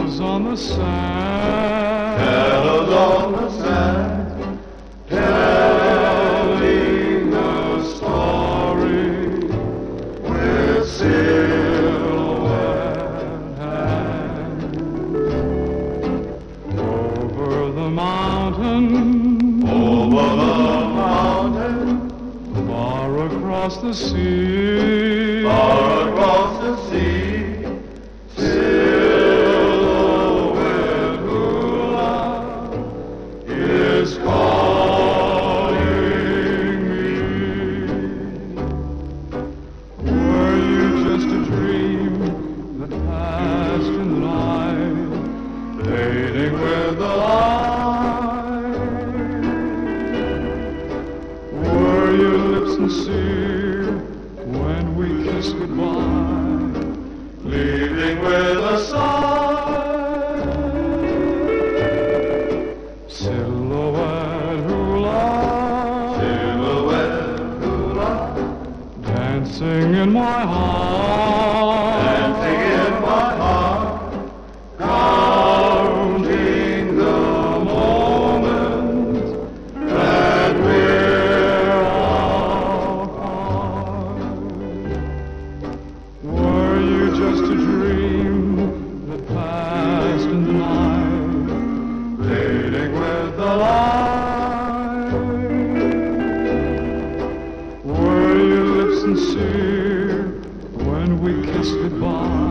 Shadows on the sand. Shadows on the sand, telling the story with silhouette hand. Over the mountain, far across the sea, far across the sea, silhouette Hula is calling me. were you just a dream that passed in the night, Fading with the light. were your lips sincere when we kissed goodbye, Leaving with a sigh. silhouette hula, Silhouette Hula, dancing in my heart, dancing in my heart, counting the moments that we're apart. were you just a dream that passed in the night, Fading with the light. were your lips sincere when we kissed goodbye,